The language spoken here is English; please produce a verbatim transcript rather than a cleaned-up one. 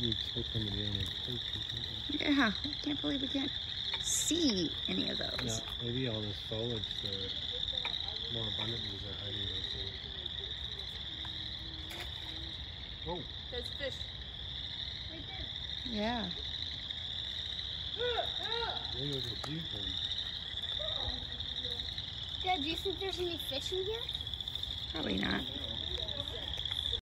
You expect them to be on a perch or something. Yeah, I can't believe we can't see any of those. Yeah, maybe all this foliage, the more abundant these are hiding those things. Whoa! There's fish. Right there. Yeah. Maybe there's a few things. Dad, do you think there's any fish in here? Probably not.